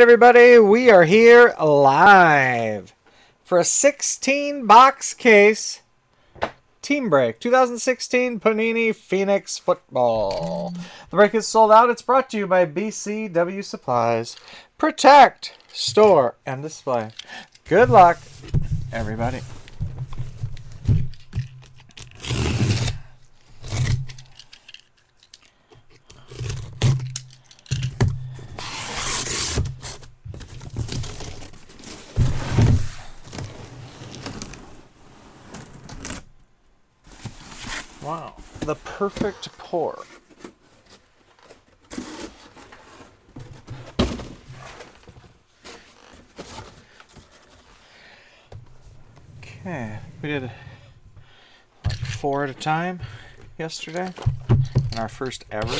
everybody, we are here live for a 16-box case team break 2016 Panini Phoenix Football. The break is sold out. It's brought to you by BCW Supplies. Protect, store, and display. Good luck, everybody. Wow, the perfect pour. Okay, we did like 4 at a time yesterday, and our first ever.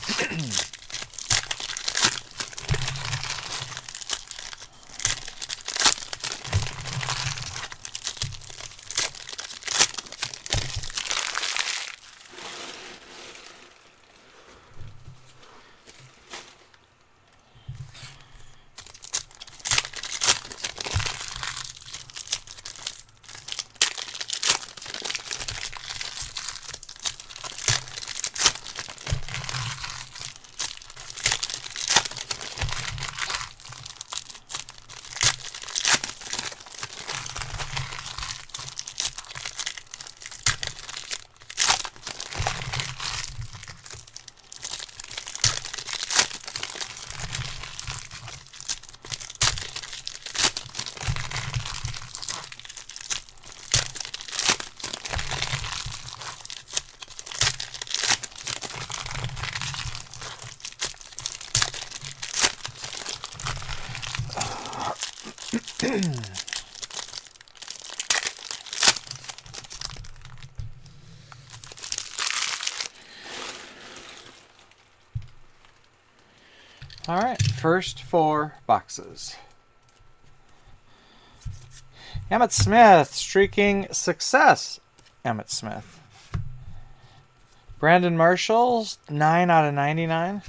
All right, first 4 boxes. Emmitt Smith, streaking success. Emmitt Smith. Brandon Marshall, 9 out of 99.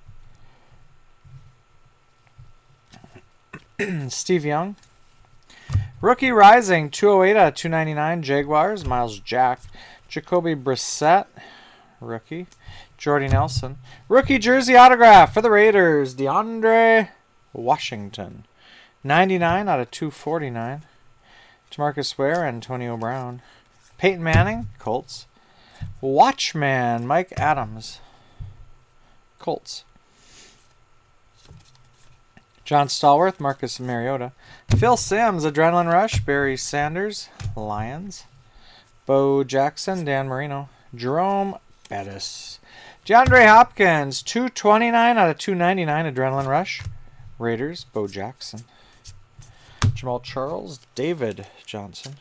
Steve Young. Rookie Rising, 208 out of 299. Jaguars, Miles Jack. Jacoby Brissett, rookie. Jordy Nelson. Rookie jersey autograph for the Raiders, DeAndre Washington. 99 out of 249. Demarcus Ware, Antonio Brown. Peyton Manning, Colts. Watchman, Mike Adams, Colts. John Stallworth, Marcus Mariota. Phil Simms, Adrenaline Rush, Barry Sanders, Lions. Bo Jackson, Dan Marino. Jerome Bettis. DeAndre Hopkins, 229 out of 299, Adrenaline Rush, Raiders, Bo Jackson. Jamal Charles, David Johnson.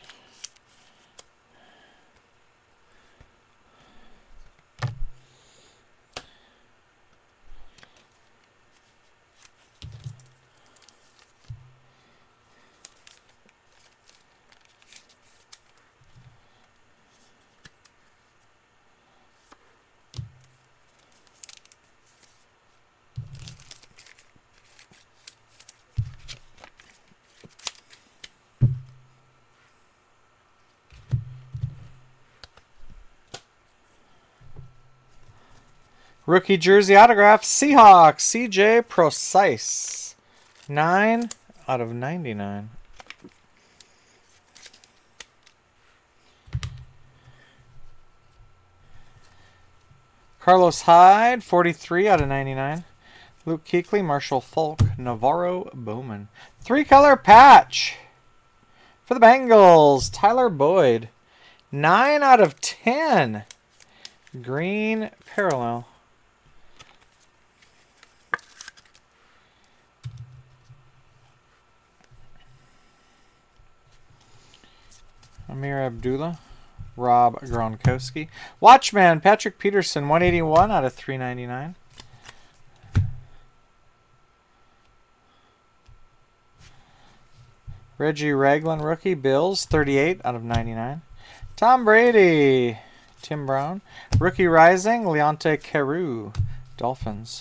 Rookie jersey autograph, Seahawks, CJ Procise. 9 out of 99. Carlos Hyde, 43 out of 99. Luke Kuechly, Marshall Falk, Navarro Bowman. 3-color patch for the Bengals, Tyler Boyd. 9 out of 10. Green parallel. Amir Abdullah, Rob Gronkowski. Watchman, Patrick Peterson, 181 out of 399. Reggie Ragland, rookie, Bills, 38 out of 99. Tom Brady, Tim Brown. Rookie Rising, Leonte Carew, Dolphins.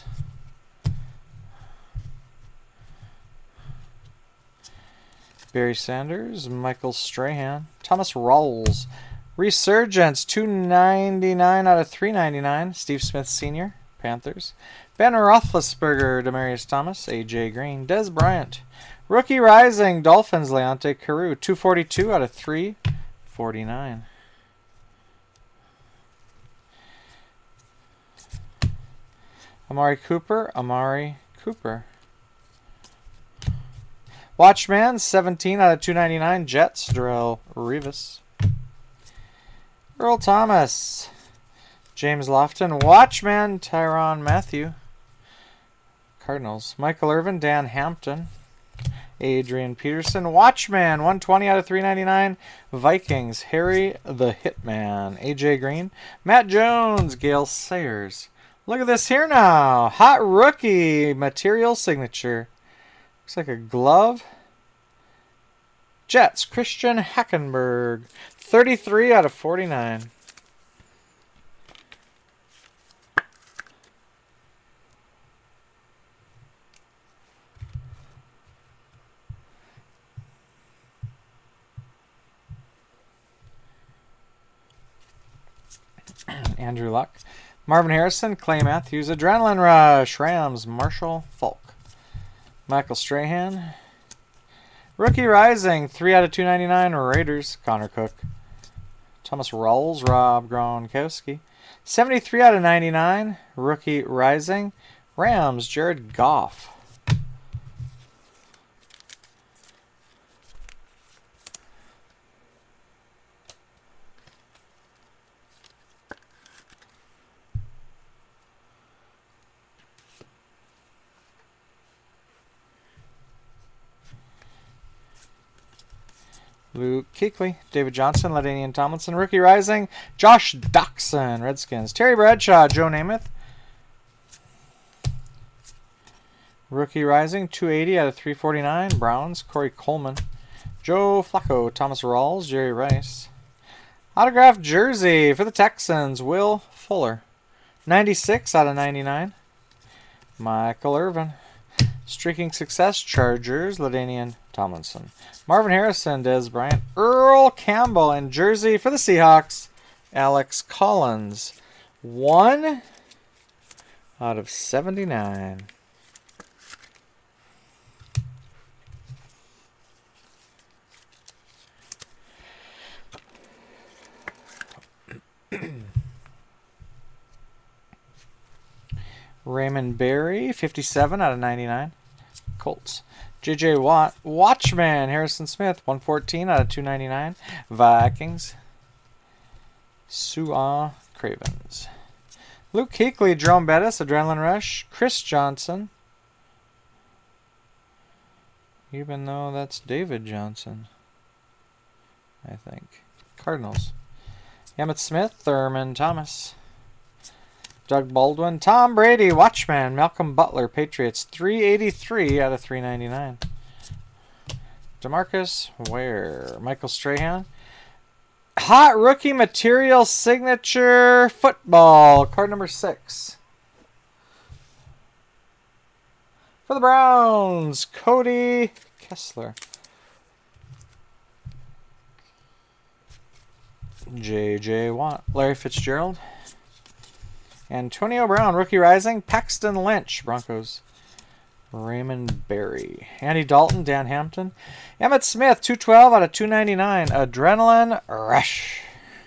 Barry Sanders, Michael Strahan. Thomas Rawls. Resurgence, 299 out of 399. Steve Smith Sr., Panthers. Ben Roethlisberger, Demaryius Thomas. A.J. Green. Dez Bryant. Rookie Rising, Dolphins, Leonte Carew. 242 out of 349. Amari Cooper. Watchman, 17 out of 299. Jets, Darrelle Revis. Earl Thomas. James Lofton. Watchman, Tyrann Mathieu. Cardinals. Michael Irvin, Dan Hampton. Adrian Peterson. Watchman, 120 out of 399. Vikings, Harry the Hitman. A.J. Green. Matt Jones, Gale Sayers. Look at this here now. Hot rookie material signature. Looks like a glove. Jets, Christian Hackenberg. 33 out of 49. Andrew Luck. Marvin Harrison, Clay Matthews, Adrenaline Rush, Rams, Marshall Falk. Michael Strahan. Rookie Rising, 3 out of 299, Raiders, Connor Cook. Thomas Rawls, Rob Gronkowski. 73 out of 99, Rookie Rising, Rams, Jared Goff. Luke Kuechly, David Johnson, LaDainian Tomlinson, Rookie Rising, Josh Doctson, Redskins, Terry Bradshaw, Joe Namath. Rookie Rising, 280 out of 349, Browns, Corey Coleman, Joe Flacco, Thomas Rawls, Jerry Rice. Autographed jersey for the Texans, Will Fuller, 96 out of 99, Michael Irvin. Streaking Success, Chargers, LaDainian Tomlinson. Marvin Harrison, Dez Bryant. Earl Campbell, and jersey for the Seahawks, Alex Collins. 1 out of 79. Raymond Berry, 57 out of 99. Colts. J.J. Watt, Watchman, Harrison Smith, 114 out of 299. Vikings. Su'a Cravens. Luke Kuechly, Jerome Bettis, Adrenaline Rush. Chris Johnson. Even though that's David Johnson, I think. Cardinals. Emmitt Smith, Thurman Thomas. Doug Baldwin, Tom Brady, Watchman, Malcolm Butler, Patriots, 383 out of 399. DeMarcus Ware, Michael Strahan. Hot rookie material signature football, card number 6. For the Browns, Cody Kessler. J.J. Watt, Larry Fitzgerald. Antonio Brown, Rookie Rising, Paxton Lynch, Broncos. Raymond Berry. Andy Dalton, Dan Hampton. Emmitt Smith, 212 out of 299. Adrenaline Rush.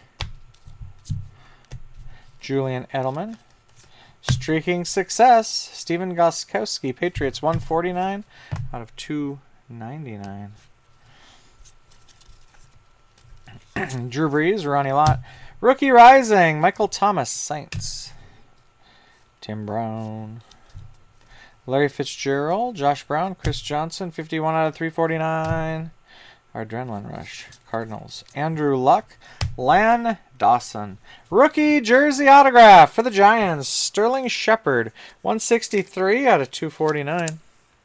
Julian Edelman. Streaking Success, Stephen Gostkowski, Patriots, 149 out of 299. Drew Brees, Ronnie Lott. Rookie Rising, Michael Thomas, Saints. Tim Brown. Larry Fitzgerald, Josh Brown, Chris Johnson, 51 out of 349. Adrenaline Rush, Cardinals. Andrew Luck, Lan Dawson. Rookie jersey autograph for the Giants, Sterling Shepard, 163 out of 249.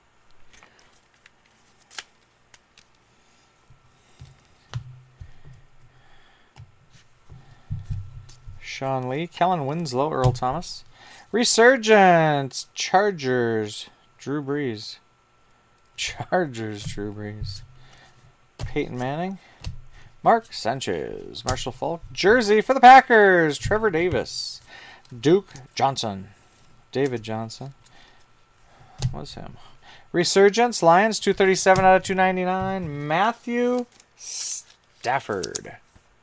Sean Lee, Kellen Winslow, Earl Thomas. Resurgence, Chargers, Drew Brees. Chargers, Drew Brees. Peyton Manning. Mark Sanchez, Marshall Falk. Jersey for the Packers, Trevor Davis. Duke Johnson, David Johnson. What's him? Resurgence, Lions, 237 out of 299. Matthew Stafford.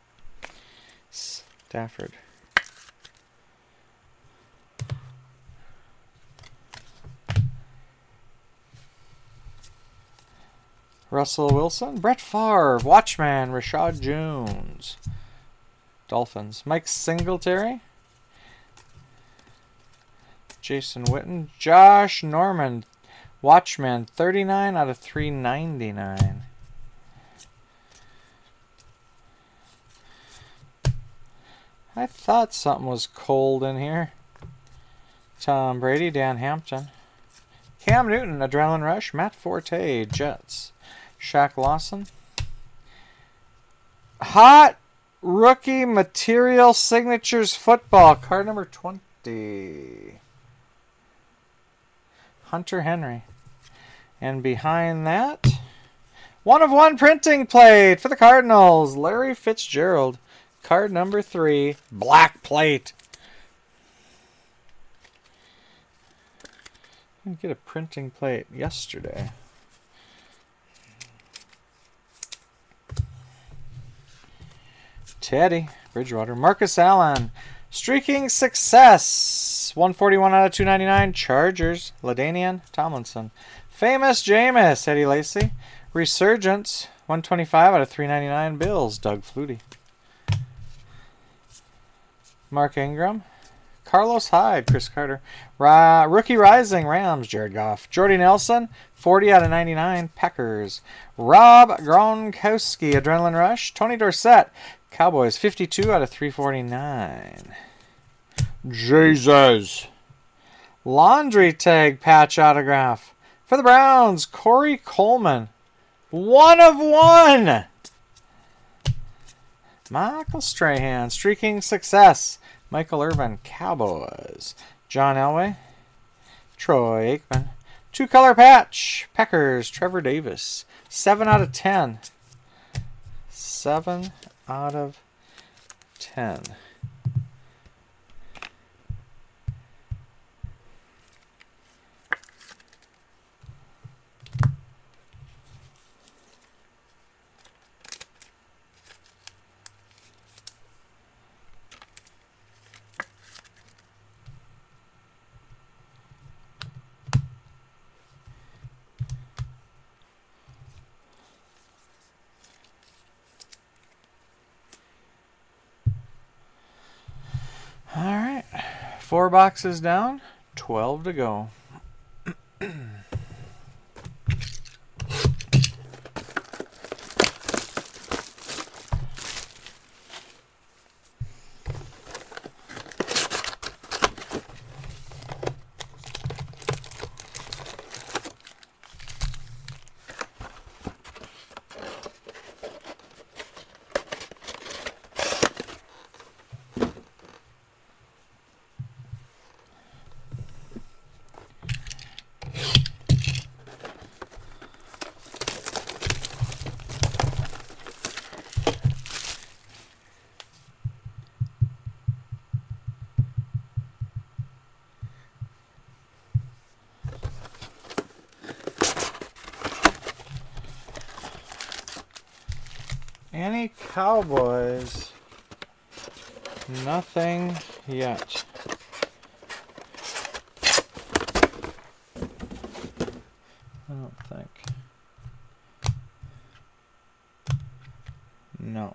Stafford. Russell Wilson, Brett Favre, Watchman, Rashad Jones. Dolphins. Mike Singletary. Jason Witten. Josh Norman, Watchman, 39 out of 399. I thought something was cold in here. Tom Brady, Dan Hampton. Cam Newton, Adrenaline Rush. Matt Forte, Jets. Shaq Lawson. Hot Rookie Material Signatures Football. Card number 20. Hunter Henry. And behind that, 1/1 printing plate for the Cardinals. Larry Fitzgerald. Card number 3. Black plate. I didn't get a printing plate yesterday. Teddy Bridgewater. Marcus Allen. Streaking Success. 141 out of 299. Chargers. LaDainian Tomlinson. Famous Jameis. Eddie Lacy. Resurgence. 125 out of 399. Bills. Doug Flutie. Mark Ingram. Carlos Hyde. Chris Carter. Rookie Rising. Rams. Jared Goff. Jordy Nelson. 40 out of 99. Packers. Rob Gronkowski. Adrenaline Rush. Tony Dorsett. Cowboys. 52 out of 349. Jesus. Laundry tag patch autograph. For the Browns, Corey Coleman. 1/1. Michael Strahan. Streaking Success. Michael Irvin. Cowboys. John Elway. Troy Aikman. 2-color patch. Packers. Trevor Davis. 7 out of 10. 7 out of 10. All right, 4 boxes down, 12 to go. Any Cowboys? Nothing yet. I don't think. No.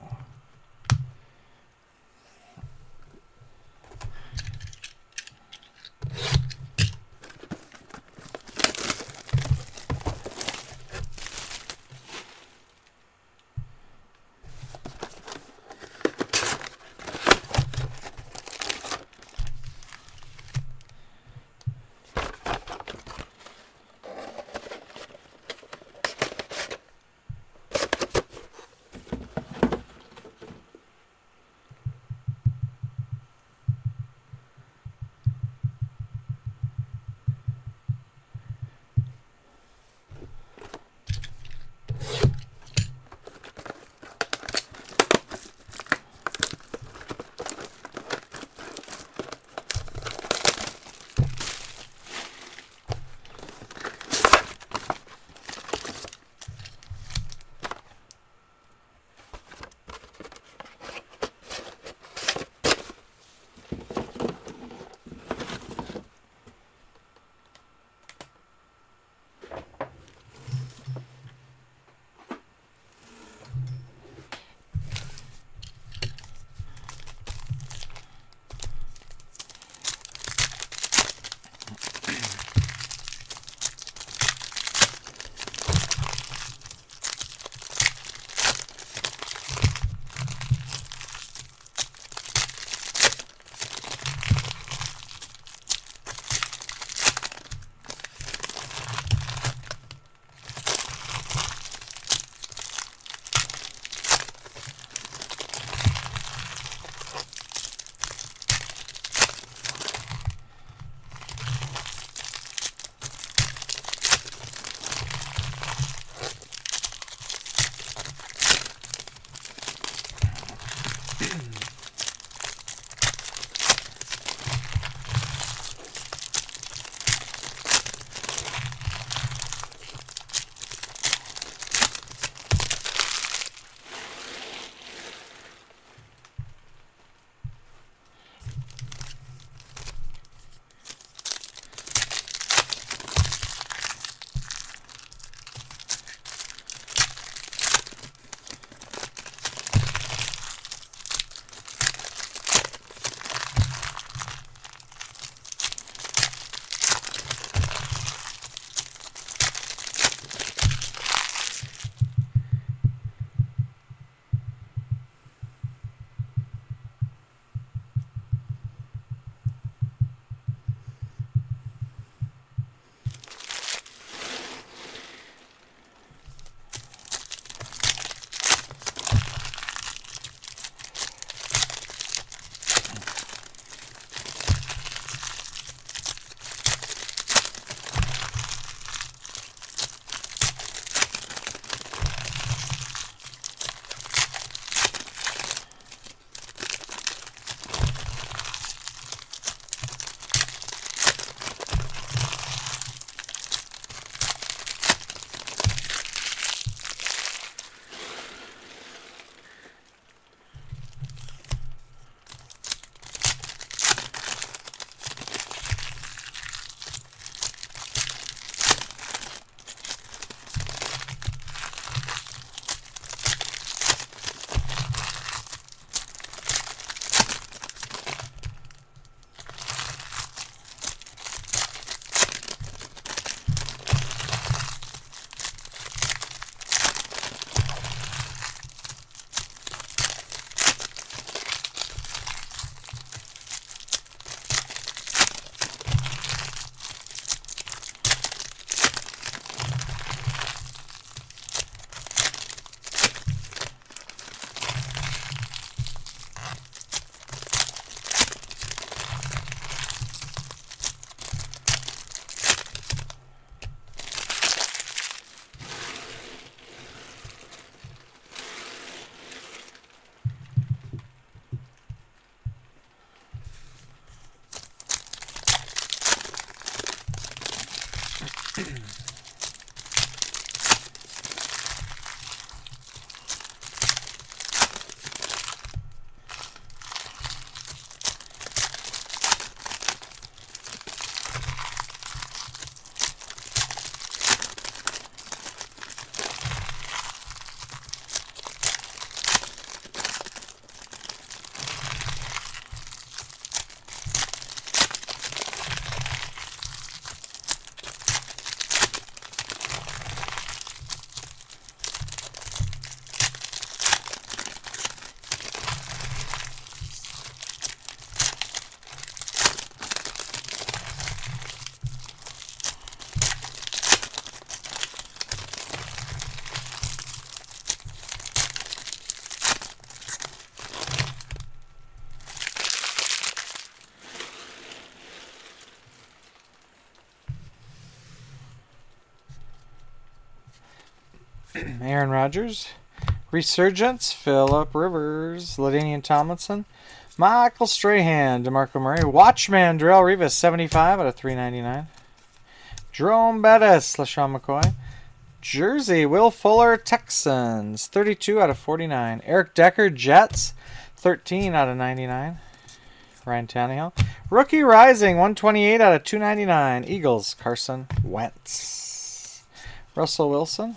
Aaron Rodgers. Resurgence, Phillip Rivers. LaDainian Tomlinson. Michael Strahan, DeMarco Murray. Watchman, Darrelle Revis, 75 out of 399. Jerome Bettis, LaShawn McCoy. Jersey, Will Fuller, Texans, 32 out of 49. Eric Decker, Jets, 13 out of 99. Ryan Tannehill. Rookie Rising, 128 out of 299. Eagles, Carson Wentz. Russell Wilson.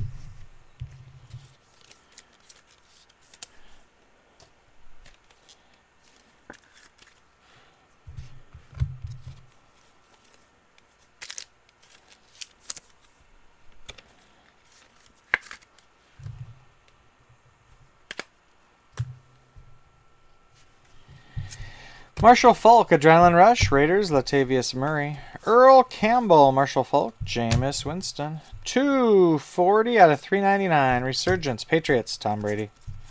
Marshall Falk, Adrenaline Rush, Raiders, Latavius Murray. Earl Campbell, Marshall Falk, Jameis Winston. 240 out of 399. Resurgence, Patriots, Tom Brady.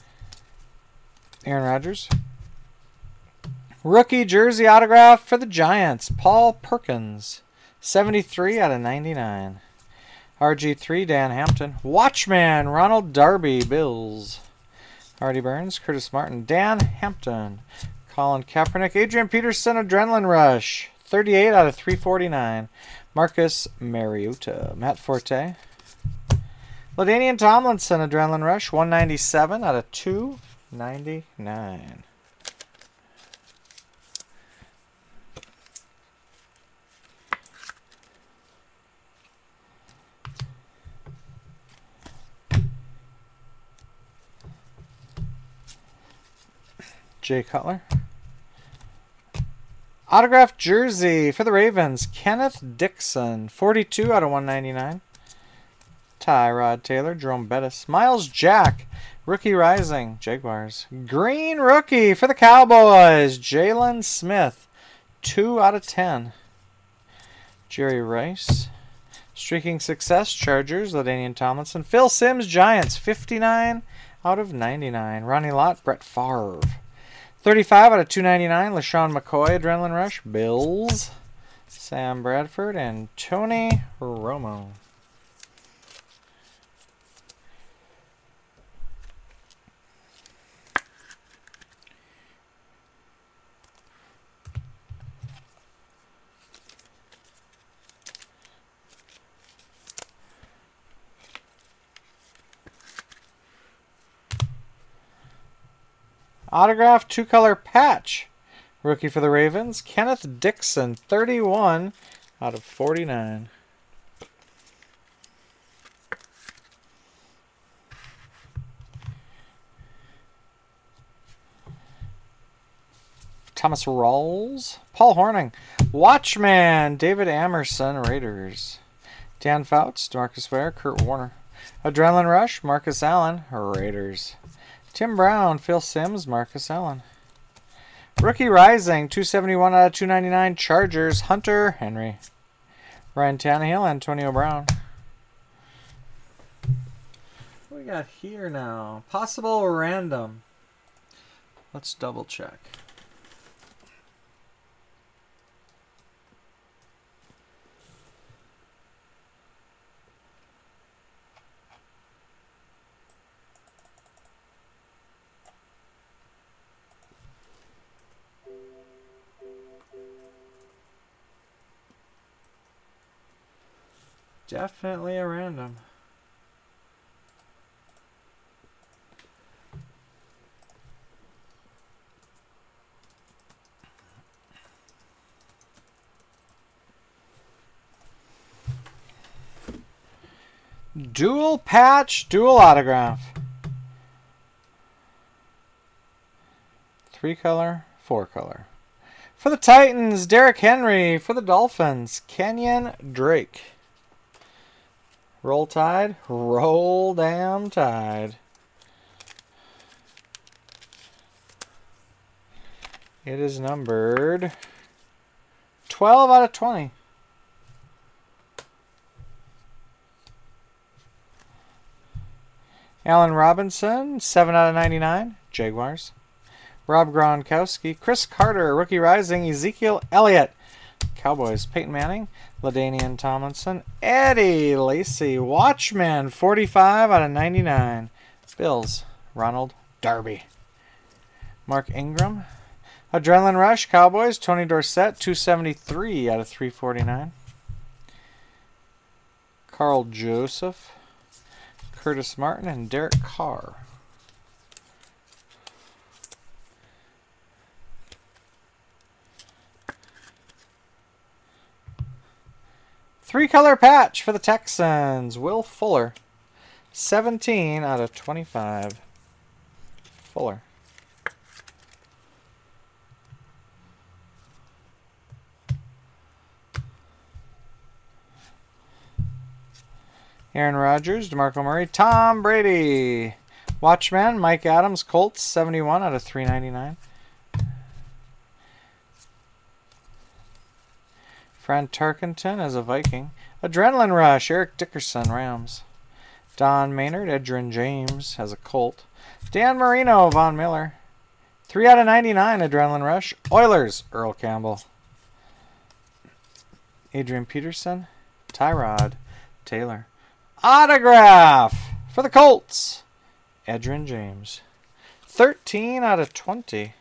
Aaron Rodgers. Rookie jersey autograph for the Giants, Paul Perkins. 73 out of 99. RG3, Dan Hampton. Watchman, Ronald Darby, Bills. Artie Burns, Curtis Martin, Dan Hampton. Colin Kaepernick, Adrian Peterson, Adrenaline Rush, 38 out of 349. Marcus Mariota, Matt Forte. LaDainian Tomlinson, Adrenaline Rush, 197 out of 299. Jay Cutler. Autographed jersey for the Ravens, Kenneth Dixon, 42 out of 199. Tyrod Taylor, Jerome Bettis. Miles Jack, Rookie Rising, Jaguars. Green rookie for the Cowboys, Jalen Smith, 2 out of 10. Jerry Rice. Streaking Success, Chargers, LaDainian Tomlinson. Phil Simms, Giants, 59 out of 99. Ronnie Lott, Brett Favre. 35 out of 299, LaShawn McCoy, Adrenaline Rush, Bills, Sam Bradford, and Tony Romo. Autograph 2-color patch. Rookie for the Ravens, Kenneth Dixon, 31 out of 49. Thomas Rawls, Paul Hornung, Watchman, David Amerson, Raiders. Dan Fouts, DeMarcus Ware, Kurt Warner. Adrenaline Rush, Marcus Allen, Raiders. Tim Brown, Phil Simms, Marcus Allen. Rookie Rising, 271 out of 299, Chargers, Hunter Henry. Ryan Tannehill, Antonio Brown. What we got here now? Possible random. Let's double check. Definitely a random. Dual patch, dual autograph. 3-color, 4-color. For the Titans, Derrick Henry. For the Dolphins, Kenyon Drake. Roll Tide, roll damn Tide. It is numbered 12 out of 20. Allen Robinson, 7 out of 99, Jaguars. Rob Gronkowski, Chris Carter, Rookie Rising, Ezekiel Elliott, Cowboys. Peyton Manning, LaDainian Tomlinson, Eddie Lacy, Watchman, 45 out of 99, Bills. Ronald Darby. Mark Ingram, Adrenaline Rush, Cowboys. Tony Dorsett, 273 out of 349. Carl Joseph, Curtis Martin, and Derek Carr. Three-color patch for the Texans. Will Fuller, 17 out of 25. Fuller. Aaron Rodgers, DeMarco Murray, Tom Brady. Watchman, Mike Adams, Colts, 71 out of 399. Fran Tarkenton as a Viking. Adrenaline Rush, Eric Dickerson, Rams. Don Maynard, Edgerrin James as a Colt. Dan Marino, Von Miller. 3 out of 99, Adrenaline Rush. Oilers, Earl Campbell. Adrian Peterson, Tyrod Taylor. Autograph for the Colts, Edgerrin James. 13 out of 20.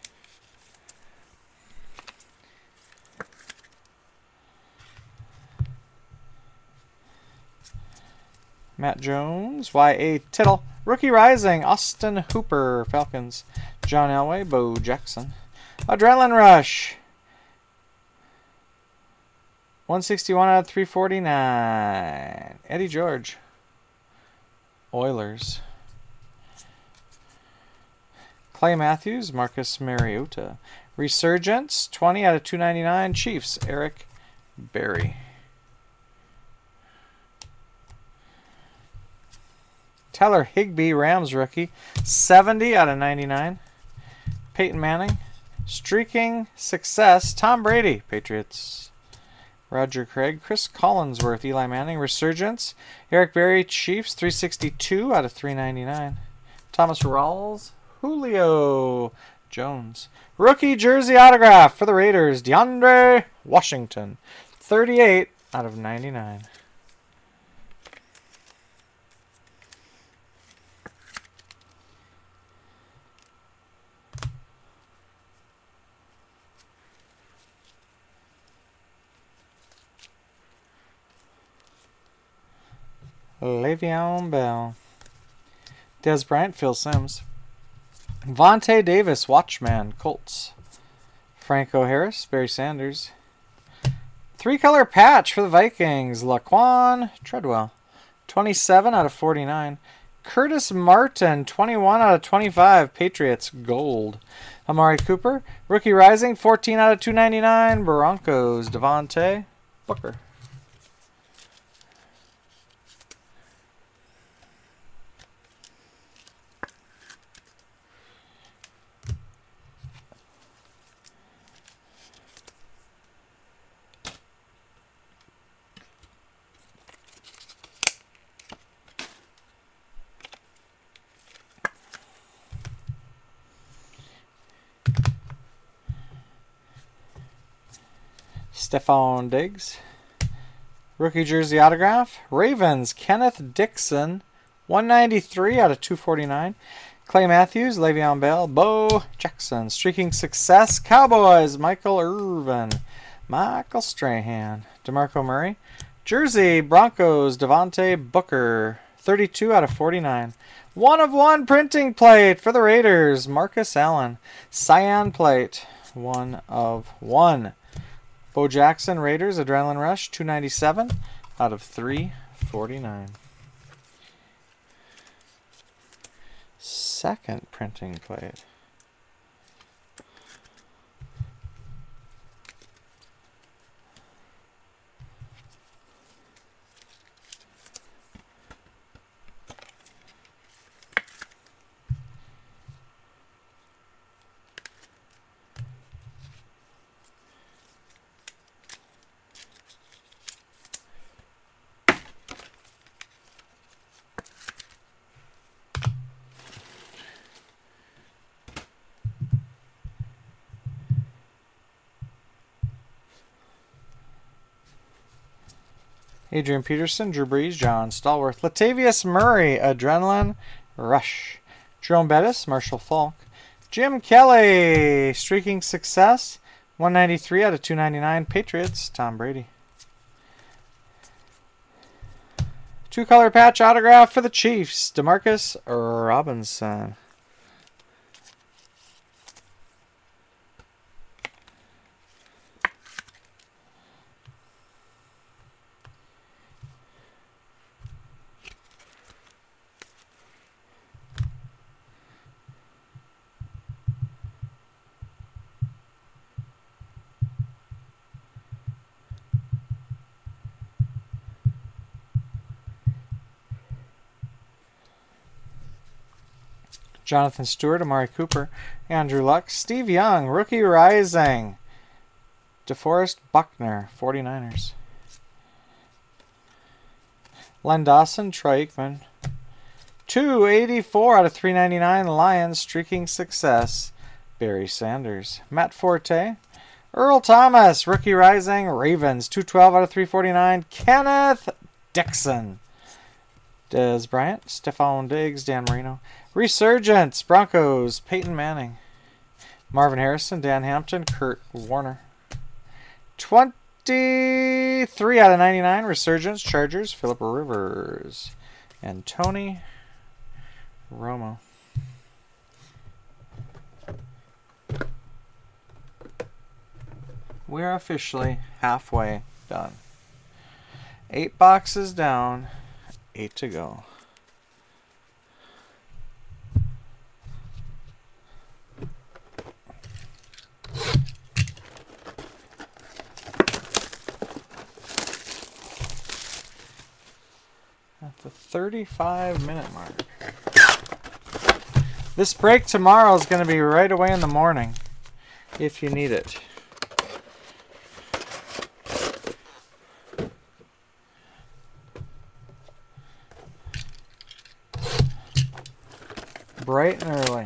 Matt Jones, Y.A. Tittle. Rookie Rising, Austin Hooper, Falcons. John Elway, Bo Jackson. Adrenaline Rush, 161 out of 349. Eddie George, Oilers. Clay Matthews, Marcus Mariota. Resurgence, 20 out of 299. Chiefs, Eric Berry. Tyler Higbee, Rams rookie, 70 out of 99. Peyton Manning. Streaking Success, Tom Brady, Patriots. Roger Craig, Chris Collinsworth, Eli Manning. Resurgence, Eric Berry, Chiefs, 362 out of 399. Thomas Rawls, Julio Jones. Rookie jersey autograph for the Raiders, DeAndre Washington, 38 out of 99. Le'Veon Bell. Dez Bryant, Phil Simms. Vontae Davis, Watchman, Colts. Franco Harris, Barry Sanders. Three-color patch for the Vikings, Laquan Treadwell. 27 out of 49. Curtis Martin, 21 out of 25. Patriots, gold. Amari Cooper. Rookie Rising, 14 out of 299. Broncos, Devontae Booker. Stephon Diggs. Rookie jersey autograph. Ravens, Kenneth Dixon. 193 out of 249. Clay Matthews, Le'Veon Bell, Bo Jackson. Streaking Success, Cowboys, Michael Irvin. Michael Strahan. DeMarco Murray. Jersey, Broncos, Devontae Booker, 32 out of 49. 1 of 1 printing plate for the Raiders, Marcus Allen. Cyan plate, 1 of 1. Bo Jackson, Raiders, Adrenaline Rush, 297 out of 349. Second printing plate. Adrian Peterson, Drew Brees, John Stallworth, Latavius Murray, Adrenaline Rush, Jerome Bettis, Marshall Falk, Jim Kelly, Streaking Success, 193 out of 299, Patriots, Tom Brady. 2-color patch autograph for the Chiefs, DeMarcus Robinson. Jonathan Stewart, Amari Cooper, Andrew Luck, Steve Young, Rookie Rising, DeForest Buckner, 49ers. Len Dawson, Troy Aikman. 284 out of 399, Lions, Streaking Success, Barry Sanders. Matt Forte, Earl Thomas, Rookie Rising, Ravens, 212 out of 349, Kenneth Dixon. Des Bryant, Stephon Diggs, Dan Marino. Resurgence, Broncos, Peyton Manning. Marvin Harrison, Dan Hampton, Kurt Warner. 23 out of 99, Resurgence, Chargers, Phillip Rivers. And Tony Romo. We're officially halfway done. 8 boxes down, 8 to go. At the 35-minute mark. This break tomorrow is going to be right away in the morning, if you need it. Bright and early.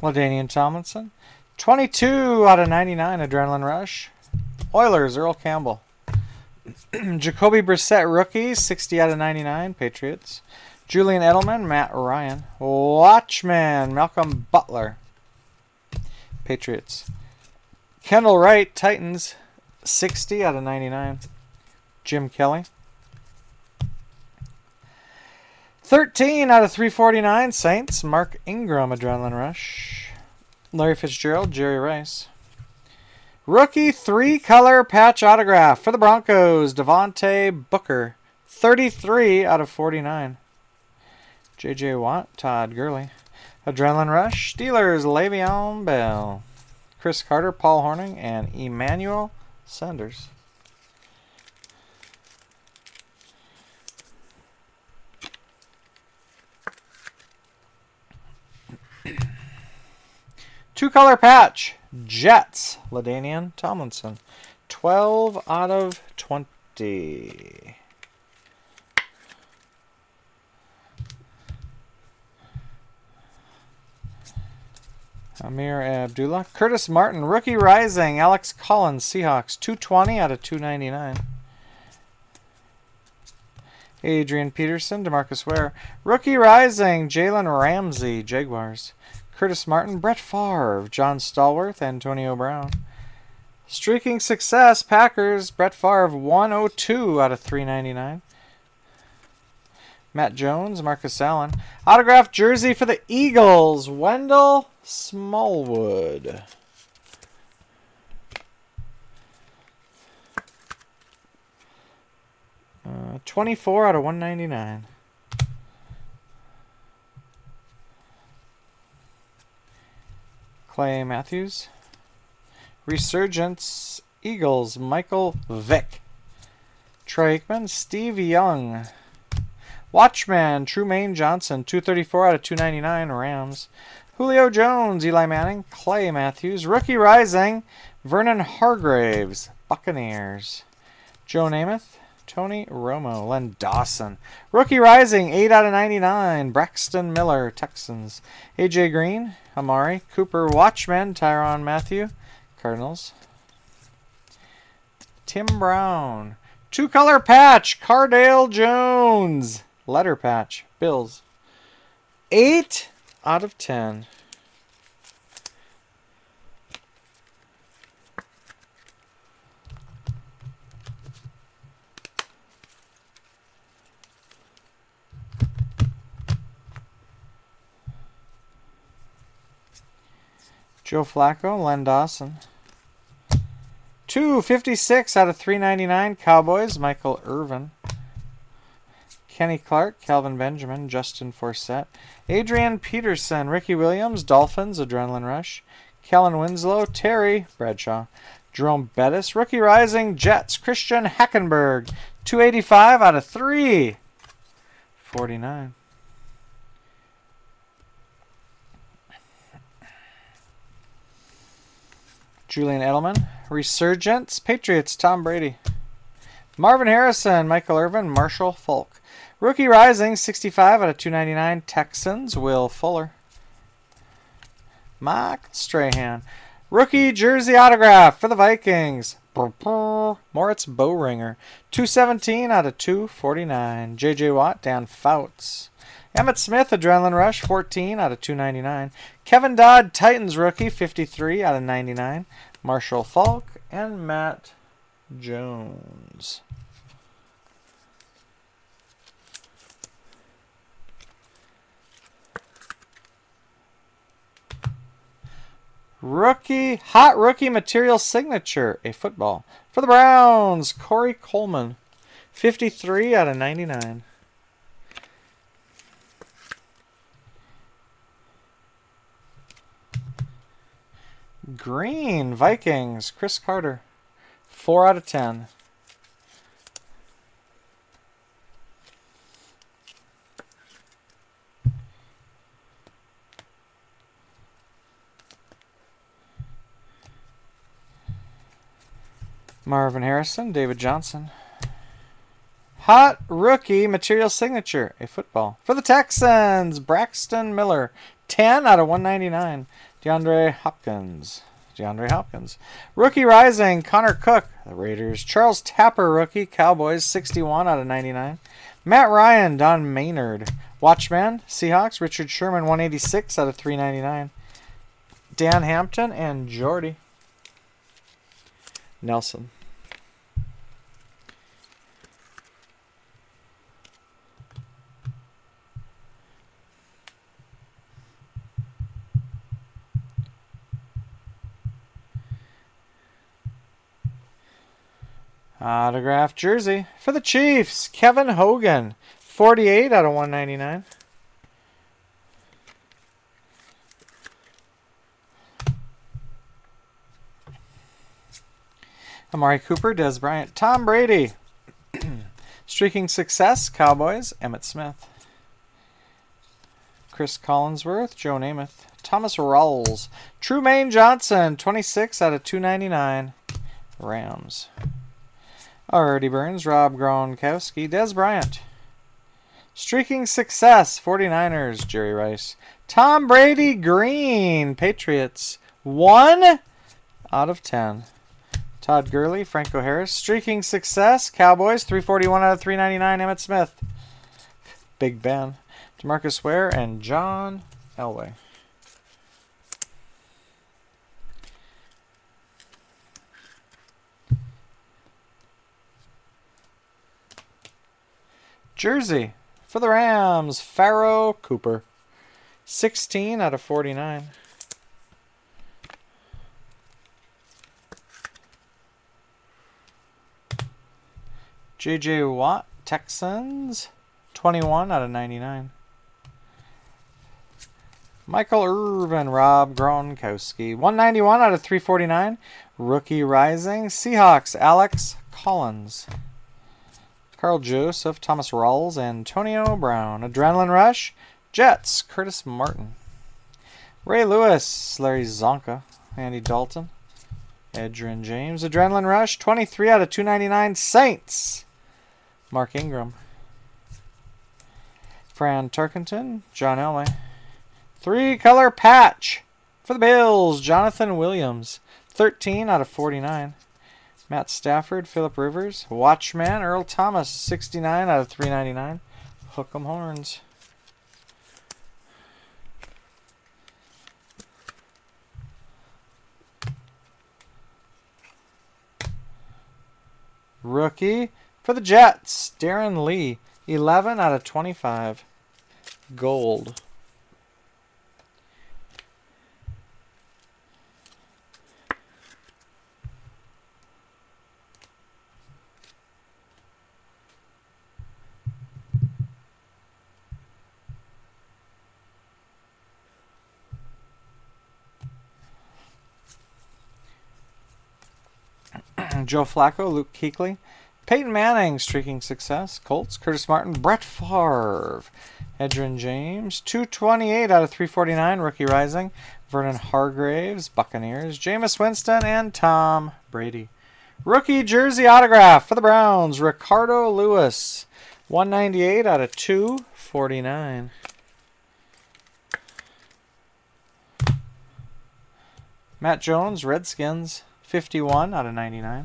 LaDainian Tomlinson. 22 out of 99, Adrenaline Rush. Oilers, Earl Campbell. Jacoby Brissett, rookie, 60 out of 99, Patriots. Julian Edelman, Matt Ryan. Watchman, Malcolm Butler, Patriots. Kendall Wright, Titans, 60 out of 99, Jim Kelly. 13 out of 349, Saints, Mark Ingram, Adrenaline Rush. Larry Fitzgerald, Jerry Rice. Rookie 3-color patch autograph for the Broncos, Devontae Booker, 33 out of 49. J.J. Watt, Todd Gurley. Adrenaline Rush, Steelers, Le'Veon Bell. Chris Carter, Paul Hornung, and Emmanuel Sanders. Two-color patch, Jets, LaDainian Tomlinson, 12 out of 20. Amir Abdullah, Curtis Martin, Rookie Rising, Alex Collins, Seahawks, 220 out of 299. Adrian Peterson, DeMarcus Ware, Rookie Rising, Jalen Ramsey, Jaguars. Curtis Martin, Brett Favre, John Stallworth, Antonio Brown. Streaking Success, Packers, Brett Favre, 102 out of 399. Matt Jones, Marcus Allen. Autographed jersey for the Eagles, Wendell Smallwood. Uh, 24 out of 199. Clay Matthews. Resurgence, Eagles, Michael Vick. Troy Aikman, Steve Young. Watchman, Trumaine Johnson, 234 out of 299, Rams. Julio Jones, Eli Manning, Clay Matthews. Rookie Rising, Vernon Hargraves, Buccaneers. Joe Namath, Tony Romo, Len Dawson. Rookie Rising, 8 out of 99, Braxton Miller, Texans. AJ Green, Amari Cooper, Watchman, Tyrann Mathieu, Cardinals. Tim Brown. Two-color patch, Cardale Jones. Letter patch, Bills. 8 out of 10. Joe Flacco, Len Dawson. 256 out of 399, Cowboys, Michael Irvin. Kenny Clark, Calvin Benjamin, Justin Forsett. Adrian Peterson, Ricky Williams, Dolphins, Adrenaline Rush. Kellen Winslow, Terry Bradshaw. Jerome Bettis, Rookie Rising, Jets, Christian Hackenberg. 285 out of 349. Julian Edelman, Resurgence, Patriots, Tom Brady. Marvin Harrison, Michael Irvin, Marshall Falk. Rookie Rising, 65 out of 299, Texans, Will Fuller. Michael Strahan. Rookie Jersey Autograph for the Vikings, Moritz Bowringer. 217 out of 249, J.J. Watt, Dan Fouts. Emmitt Smith, Adrenaline Rush, 14 out of 299. Kevin Dodd, Titans rookie, 53 out of 99. Marshall Falk and Matt Jones. Hot rookie material signature, a football. For the Browns, Corey Coleman, 53 out of 99. Green, Vikings, Chris Carter, 4 out of 10. Marvin Harrison, David Johnson. Hot rookie material signature, a football. For the Texans, Braxton Miller, 10 out of 199. DeAndre Hopkins. Rookie Rising, Connor Cook, the Raiders. Charles Tapper, rookie, Cowboys, 61 out of 99. Matt Ryan, Don Maynard. Watchman, Seahawks, Richard Sherman, 186 out of 399. Dan Hampton and Jordy Nelson. Autographed jersey for the Chiefs, Kevin Hogan, 48 out of 199. Amari Cooper, Dez Bryant, Tom Brady. Streaking Success, Cowboys, Emmitt Smith. Chris Collinsworth, Joe Namath. Thomas Rawls, Trumaine Johnson, 26 out of 299. Rams. Artie Burns, Rob Gronkowski, Dez Bryant. Streaking Success, 49ers, Jerry Rice. Tom Brady Green, Patriots, 1 out of 10. Todd Gurley, Franco Harris. Streaking Success, Cowboys, 341 out of 399, Emmitt Smith. Big Ben, DeMarcus Ware, and John Elway. Jersey for the Rams, Pharaoh Cooper, 16 out of 49. J.J. Watt, Texans, 21 out of 99. Michael Irvin, Rob Gronkowski, 191 out of 349. Rookie Rising, Seahawks, Alex Collins. Carl Joseph, Thomas Rawls, Antonio Brown. Adrenaline Rush, Jets, Curtis Martin. Ray Lewis, Larry Zonka, Andy Dalton. Edgerrin James. Adrenaline Rush, 23 out of 299, Saints. Mark Ingram. Fran Tarkenton, John Elway. 3-color patch for the Bills, Jonathan Williams, 13 out of 49. Matt Stafford, Phillip Rivers. Watchman, Earl Thomas, 69 out of 399. Hook 'em horns. Rookie for the Jets, Darren Lee, 11 out of 25. Gold. Joe Flacco, Luke Kuechly. Peyton Manning, Streaking Success, Colts. Curtis Martin, Brett Favre. Edgerrin James, 228 out of 349, Rookie Rising. Vernon Hargraves, Buccaneers. Jameis Winston, and Tom Brady. Rookie Jersey Autograph for the Browns, Ricardo Lewis, 198 out of 249. Matt Jones, Redskins, 51 out of 99.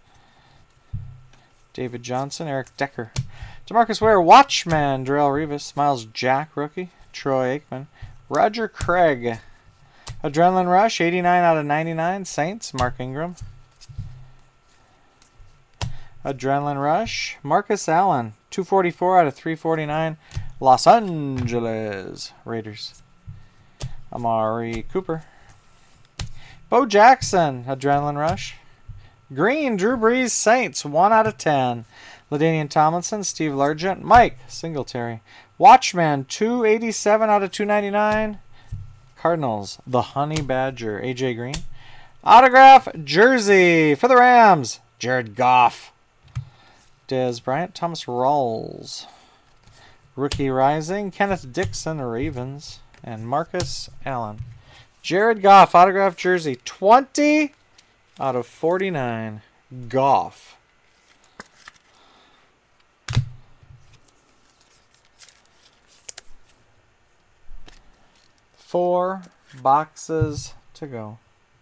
David Johnson, Eric Decker. DeMarcus Ware, Watchman, Darrelle Revis. Miles Jack, rookie. Troy Aikman. Roger Craig. Adrenaline Rush, 89 out of 99. Saints, Mark Ingram. Adrenaline Rush, Marcus Allen. 244 out of 349. Los Angeles Raiders. Amari Cooper. Bo Jackson, Adrenaline Rush. Green, Drew Brees, Saints, 1 out of 10. LaDainian Tomlinson, Steve Largent, Mike Singletary. Watchman, 287 out of 299. Cardinals, the Honey Badger, AJ Green. Autograph jersey for the Rams, Jared Goff. Dez Bryant, Thomas Rawls. Rookie Rising, Kenneth Dixon, Ravens. And Marcus Allen. Jared Goff, autograph jersey, 20 out of 49. Goff. boxes to go.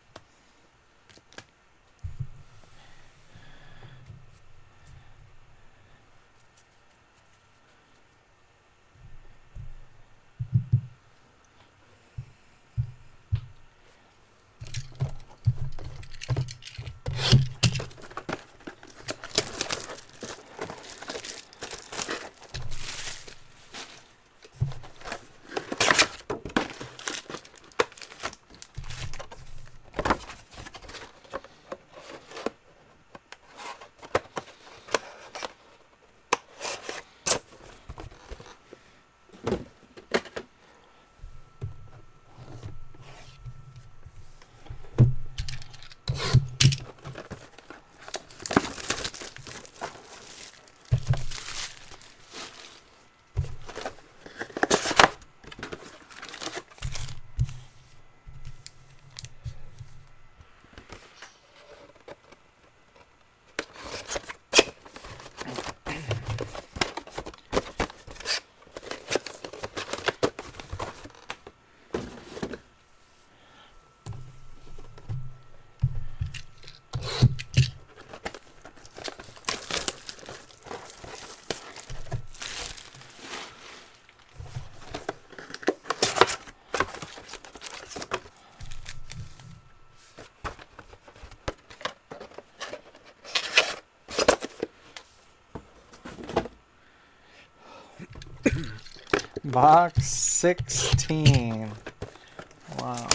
Box 16. Wow.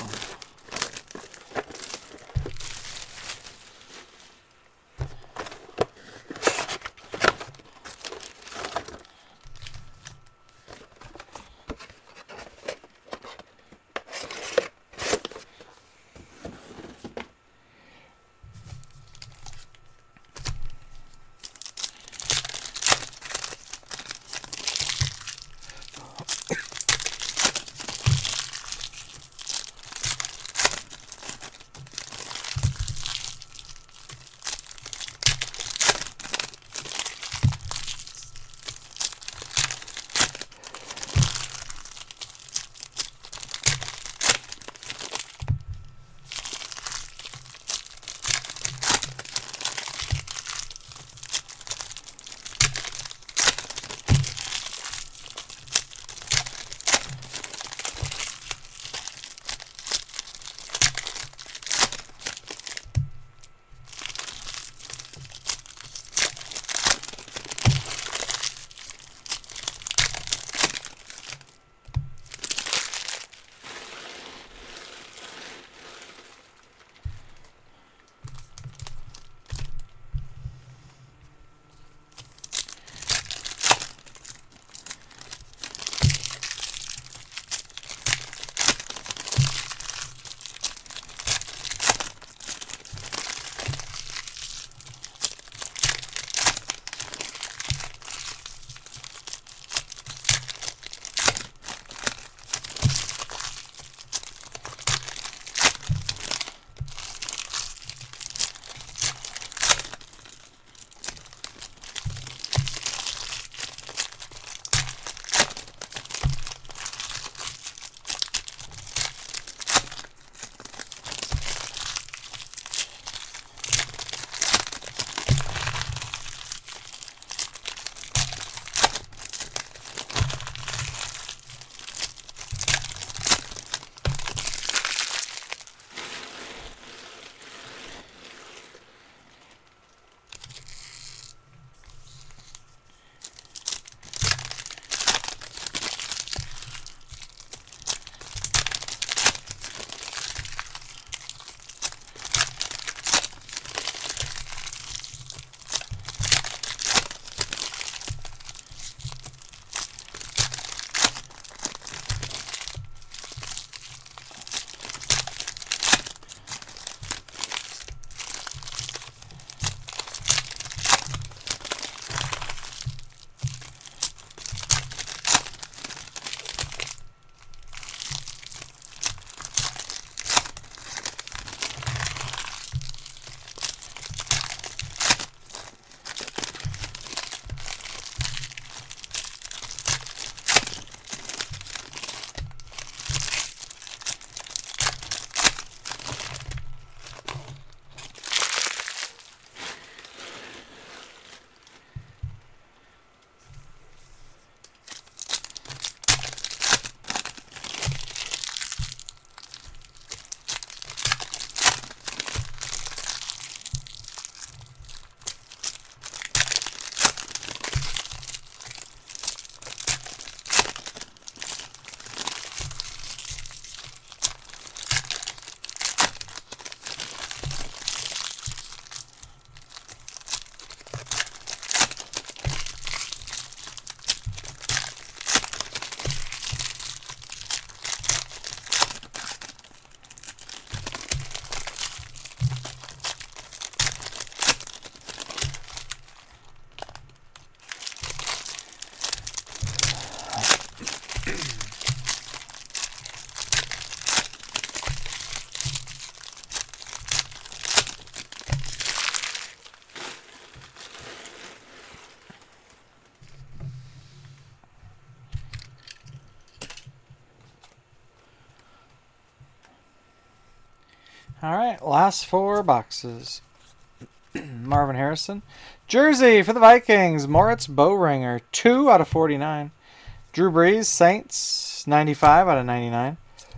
All right, last 4 boxes. Marvin Harrison. Jersey for the Vikings, Moritz Bowringer, 2 out of 49. Drew Brees, Saints, 95 out of 99.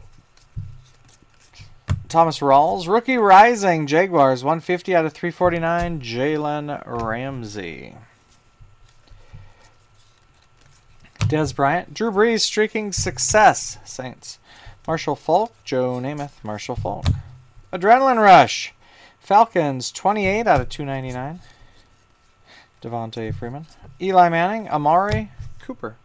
Thomas Rawls, Rookie Rising, Jaguars, 150 out of 349. Jalen Ramsey. Dez Bryant, Drew Brees, Streaking Success, Saints. Marshall Faulk, Joe Namath, Marshall Faulk. Adrenaline Rush, Falcons, 28 out of 299. Devontae Freeman. Eli Manning, Amari Cooper.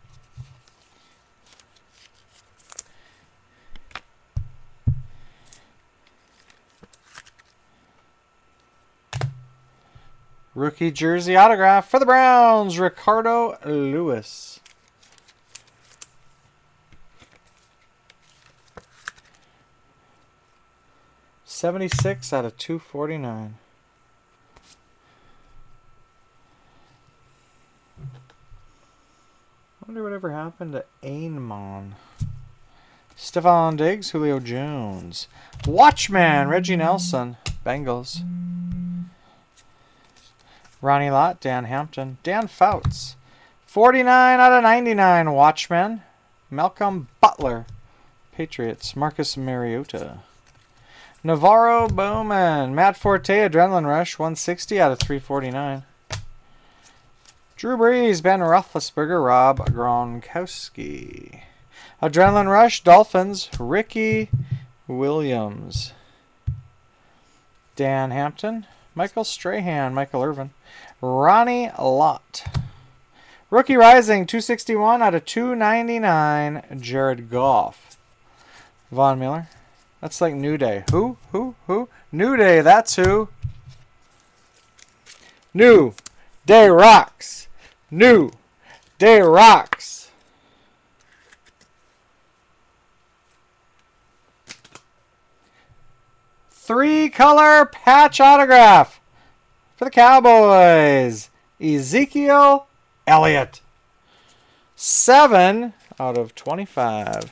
Rookie jersey autograph for the Browns, Ricardo Lewis. $76 out of 249. Wonder whatever happened to Ainmon. Stephon Diggs, Julio Jones. Watchman, Reggie Nelson, Bengals. Ronnie Lott, Dan Hampton. Dan Fouts. 49 out of 99, Watchman. Malcolm Butler, Patriots. Marcus Mariota. Navarro Bowman. Matt Forte, Adrenaline Rush, 160 out of 349. Drew Brees, Ben Roethlisberger, Rob Gronkowski. Adrenaline Rush, Dolphins, Ricky Williams. Dan Hampton, Michael Strahan, Michael Irvin. Ronnie Lott. Rookie Rising, 261 out of 299, Jared Goff. Von Miller. That's like New Day. Who? New Day, that's who. New Day rocks. New Day rocks. Three-color patch autograph for the Cowboys. Ezekiel Elliott. 7 out of 25.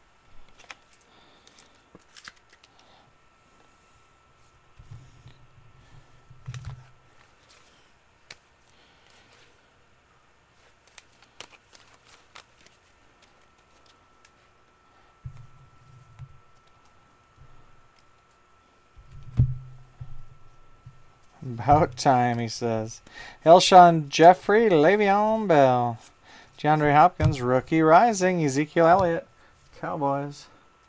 About time, he says. Elshon Jeffrey, Le'Veon Bell. DeAndre Hopkins, Rookie Rising, Ezekiel Elliott, Cowboys.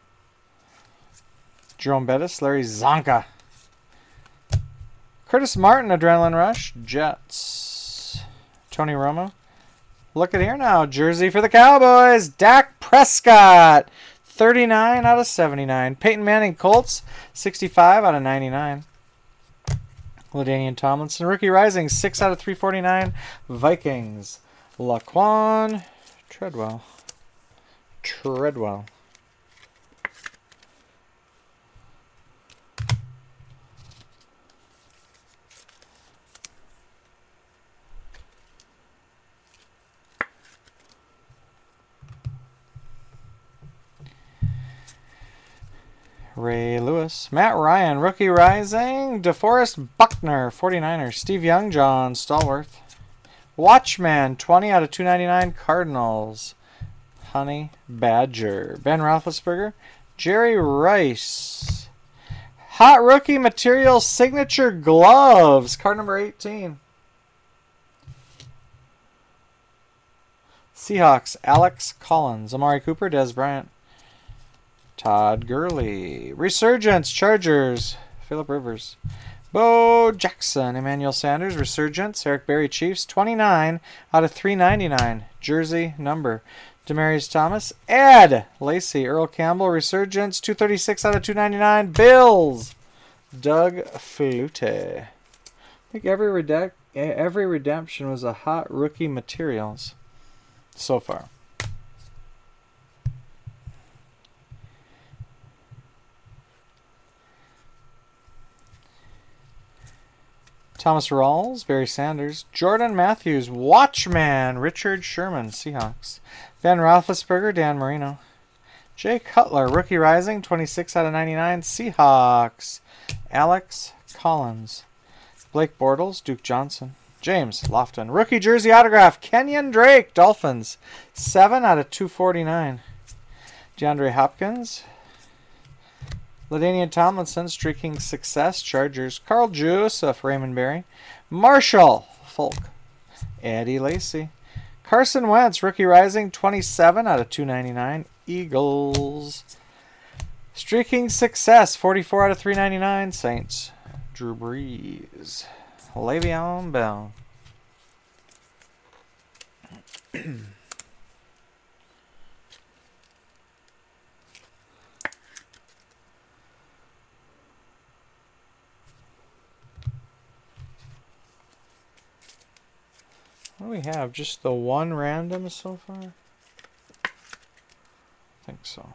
Jerome Bettis, Larry Zonka. Curtis Martin, Adrenaline Rush, Jets. Tony Romo. Look at here now, jersey for the Cowboys, Dak Prescott, 39 out of 79. Peyton Manning, Colts, 65 out of 99. LaDainian Tomlinson, Rookie Rising, 6 out of 349. Vikings, Laquan Treadwell. Ray Lewis. Matt Ryan, Rookie Rising. DeForest Buckner, 49ers. Steve Young, John Stallworth. Watchman, 20 out of 299, Cardinals. Honey Badger. Ben Roethlisberger. Jerry Rice. Hot Rookie Material Signature Gloves, card number 18. Seahawks, Alex Collins. Amari Cooper, Dez Bryant. Todd Gurley. Resurgence, Chargers, Phillip Rivers. Bo Jackson, Emmanuel Sanders. Resurgence, Eric Berry, Chiefs, 29 out of 399. Jersey number. Demaryius Thomas. Ed Lacey, Earl Campbell. Resurgence, 236 out of 299. Bills, Doug Flutie. I think every redemption was a hot rookie materials so far. Thomas Rawls, Barry Sanders. Jordan Matthews, Watchman, Richard Sherman, Seahawks. Ben Roethlisberger, Dan Marino. Jay Cutler, Rookie Rising, 26 out of 99. Seahawks. Alex Collins. Blake Bortles, Duke Johnson. James Lofton. Rookie Jersey Autograph, Kenyon Drake, Dolphins. 7 out of 249. DeAndre Hopkins. LaDainian Tomlinson, Streaking Success, Chargers. Carl Joseph, Raymond Berry. Marshall Folk. Eddie Lacy. Carson Wentz, Rookie Rising, 27 out of 299. Eagles. Streaking Success, 44 out of 399. Saints. Drew Brees. Le'Veon Bell. What do we have? Just the one random so far? I think so.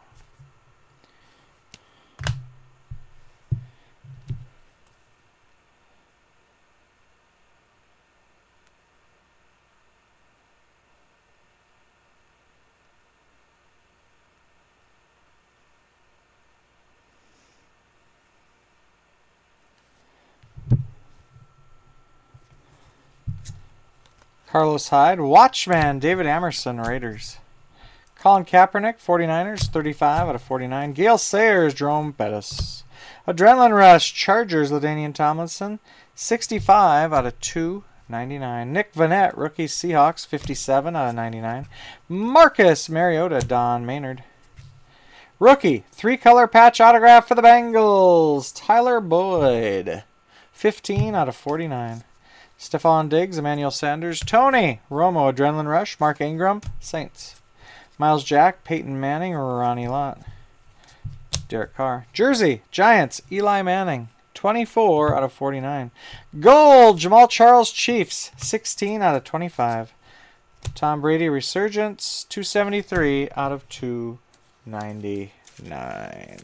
Carlos Hyde. Watchman, David Amerson, Raiders. Colin Kaepernick, 49ers, 35 out of 49. Gale Sayers, Jerome Bettis. Adrenaline Rush, Chargers, LaDainian Tomlinson, 65 out of 299. Nick Vanette, Rookie Seahawks, 57 out of 99. Marcus Mariota, Don Maynard. Rookie, 3-color patch autograph for the Bengals, Tyler Boyd, 15 out of 49. Stephon Diggs, Emmanuel Sanders, Tony Romo, Adrenaline Rush, Mark Ingram, Saints. Miles Jack, Peyton Manning, Ronnie Lott. Derek Carr. Jersey, Giants, Eli Manning, 24 out of 49. Gold, Jamal Charles, Chiefs, 16 out of 25. Tom Brady, Resurgence, 273 out of 299.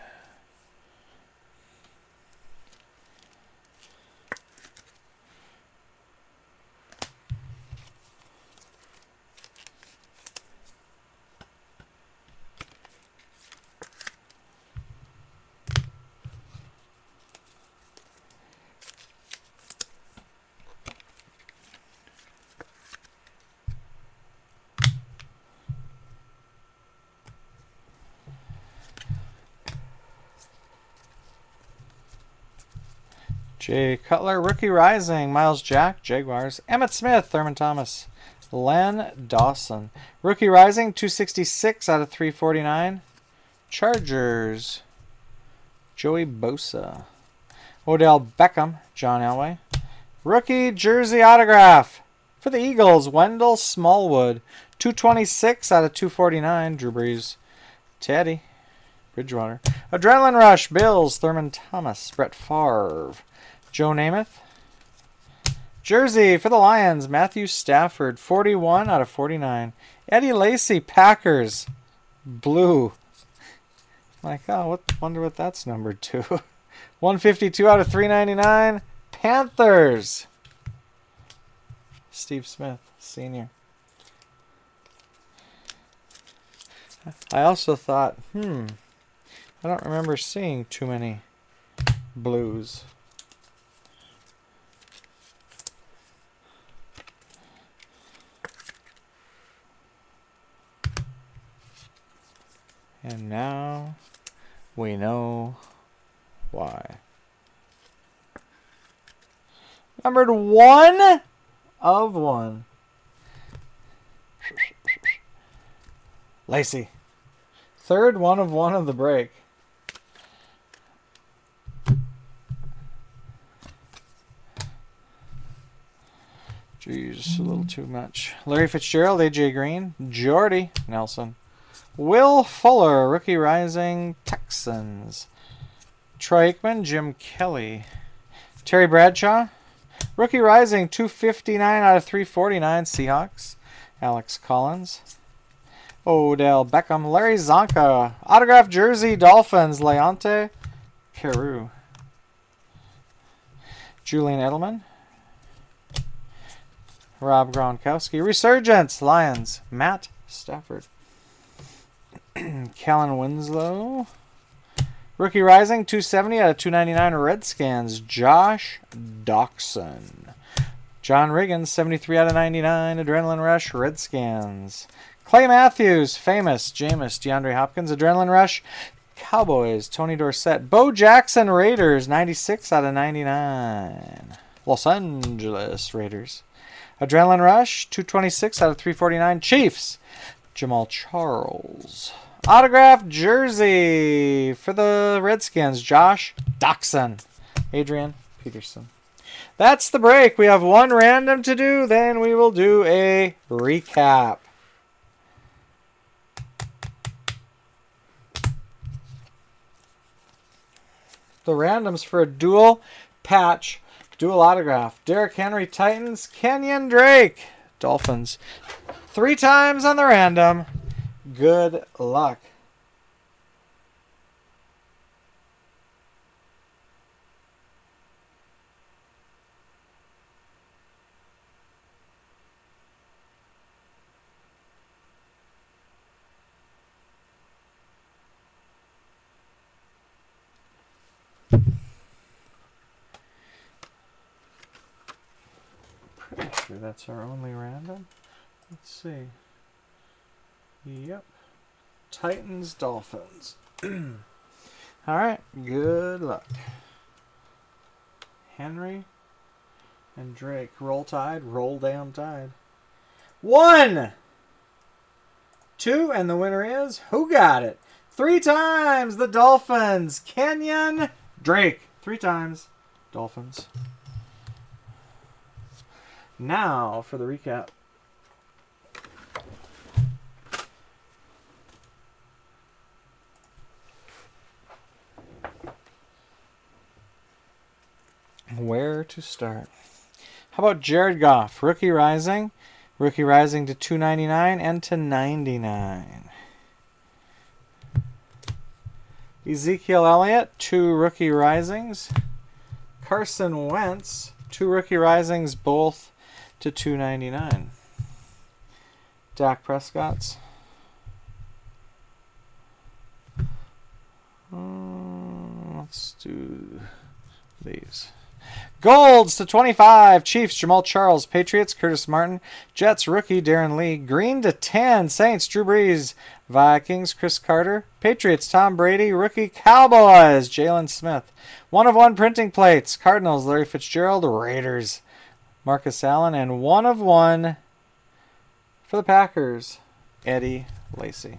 Jay Cutler, Rookie Rising, Miles Jack, Jaguars. Emmitt Smith, Thurman Thomas. Len Dawson. Rookie Rising, 266 out of 349. Chargers. Joey Bosa. Odell Beckham, John Elway. Rookie Jersey Autograph for the Eagles, Wendell Smallwood. 226 out of 249. Drew Brees. Teddy Bridgewater. Adrenaline Rush, Bills, Thurman Thomas. Brett Favre. Joe Namath. Jersey for the Lions, Matthew Stafford, 41 out of 49. Eddie Lacy, Packers, blue. Like, oh, wonder what that's numbered to. 152 out of 399. Panthers. Steve Smith, Sr. I also thought, I don't remember seeing too many blues. And now we know why. Numbered 1 of 1. Lacy. Third 1 of 1 of the break. Jeez, a little too much. Larry Fitzgerald, AJ Green, Jordy Nelson. Will Fuller, Rookie Rising, Texans. Troy Aikman, Jim Kelly. Terry Bradshaw, Rookie Rising, 259 out of 349, Seahawks. Alex Collins. Odell Beckham, Larry Zonka. Autograph Jersey, Dolphins, Leonte Carroo. Julian Edelman. Rob Gronkowski. Resurgence, Lions, Matt Stafford. Kellen Winslow. Rookie Rising, 270 out of 299 Redskins, Josh Doxson. John Riggins, 73 out of 99, Adrenaline Rush, Redskins. Clay Matthews, Famous, Jameis, DeAndre Hopkins, Adrenaline Rush, Cowboys, Tony Dorsett. Bo Jackson, Raiders, 96 out of 99. Los Angeles Raiders. Adrenaline Rush, 226 out of 349, Chiefs, Jamal Charles. Autographed jersey for the Redskins, Josh Doxson. Adrian Peterson. That's the break. We have one random to do, then we will do a recap. The randoms for a dual patch, dual autograph. Derrick Henry, Titans. Kenyon Drake, Dolphins. 3 times on the random. Good luck. Pretty sure that's our only random. Let's see. Yep. Titans, Dolphins. Alright, good luck. Henry and Drake. Roll Tide, roll damn Tide. 1, 2, and the winner is, who got it? 3 times, the Dolphins. Kenyon Drake. 3 times, Dolphins. Now for the recap. Where to start? How about Jared Goff? Rookie Rising. Rookie Rising to 299 and to 99. Ezekiel Elliott, 2 Rookie Risings. Carson Wentz, 2 Rookie Risings, both to 299. Dak Prescott's. Let's do these. Golds to 25. Chiefs, Jamal Charles. Patriots, Curtis Martin. Jets, rookie, Darren Lee. Green to 10. Saints, Drew Brees. Vikings, Chris Carter. Patriots, Tom Brady. Rookie, Cowboys, Jalen Smith. 1 of 1 printing plates. Cardinals, Larry Fitzgerald. Raiders, Marcus Allen. And 1 of 1 for the Packers, Eddie Lacy.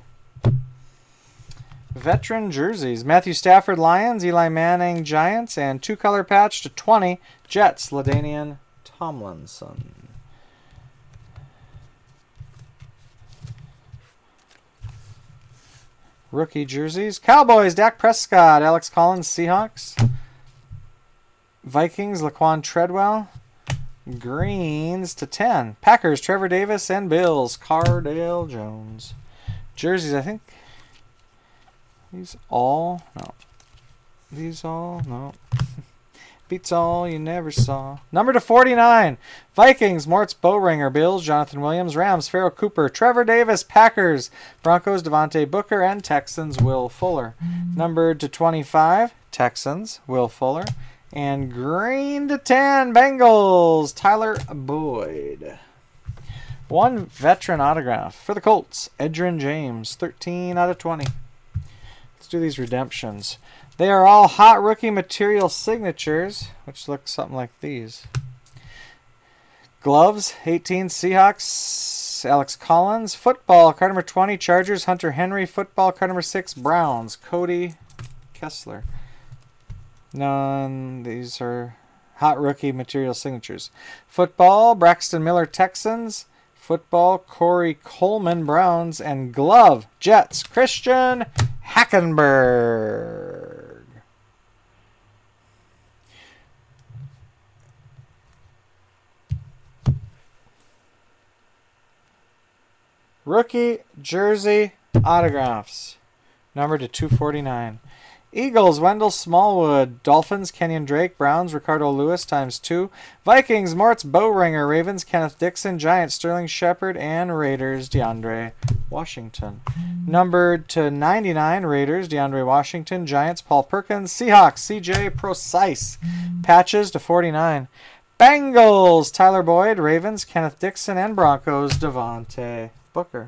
Veteran jerseys. Matthew Stafford, Lions. Eli Manning, Giants. And 2-color patch to 20, Jets, LaDainian Tomlinson. Rookie jerseys. Cowboys, Dak Prescott. Alex Collins, Seahawks. Vikings, Laquan Treadwell. Greens to 10. Packers, Trevor Davis. And Bills, Cardale Jones. Jerseys, I think. These all? No. These all? No. Beats all you never saw. Number to 49. Vikings, Moritz Bowringer. Bills, Jonathan Williams. Rams, Pharaoh Cooper. Trevor Davis. Packers, Broncos, Devontae Booker. And Texans, Will Fuller. Numbered to 25. Texans, Will Fuller. And green to 10. Bengals, Tyler Boyd. 1 veteran autograph for the Colts. Edgerrin James. 13 out of 20. Let's do these redemptions. They are all hot rookie material signatures, which look something like these. Gloves, 18 Seahawks, Alex Collins. Football, card number 20, Chargers, Hunter Henry. Football, card number 6, Browns, Cody Kessler. None, these are hot rookie material signatures. Football, Braxton Miller, Texans. Football, Corey Coleman, Browns. And glove, Jets, Christian Hackenberg. Rookie jersey autographs. Number to 249. Eagles, Wendell Smallwood. Dolphins, Kenyon Drake. Browns, Ricardo Lewis ×2. Vikings, Moritz Bowringer. Ravens, Kenneth Dixon. Giants, Sterling Shepard. And Raiders, DeAndre Washington. Numbered to 99, Raiders, DeAndre Washington. Giants, Paul Perkins. Seahawks, CJ Procise. Patches to 49. Bengals, Tyler Boyd. Ravens, Kenneth Dixon. And Broncos, Devontae Booker.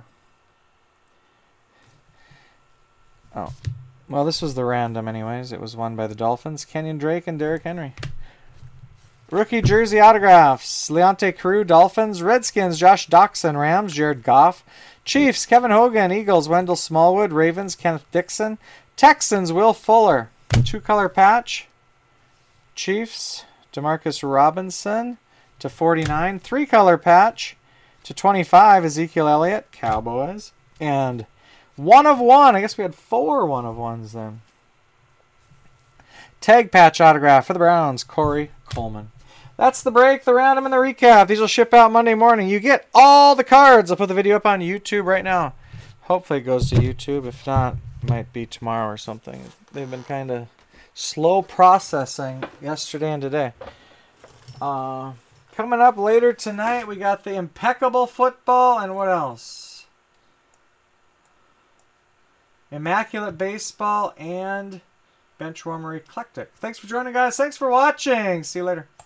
Oh. Well, this was the random anyways. It was won by the Dolphins, Kenyon Drake and Derrick Henry. Rookie jersey autographs. Leonte Carew, Dolphins. Redskins, Josh Doxson. Rams, Jared Goff. Chiefs, Kevin Hogan. Eagles, Wendell Smallwood. Ravens, Kenneth Dixon. Texans, Will Fuller. 2-color patch. Chiefs, Demarcus Robinson to 49. 3-color patch to 25. Ezekiel Elliott, Cowboys. And 1 of 1. I guess we had 4 1 of 1s then. Tag patch autograph for the Browns, Corey Coleman. That's the break, the random, and the recap. These will ship out Monday morning. You get all the cards. I'll put the video up on YouTube right now. Hopefully it goes to YouTube. If not, it might be tomorrow or something. They've been kind of slow processing yesterday and today. Coming up later tonight, we got the Impeccable Football and what else? Immaculate Baseball and Benchwarmer Eclectic. Thanks for joining, guys. Thanks for watching. See you later.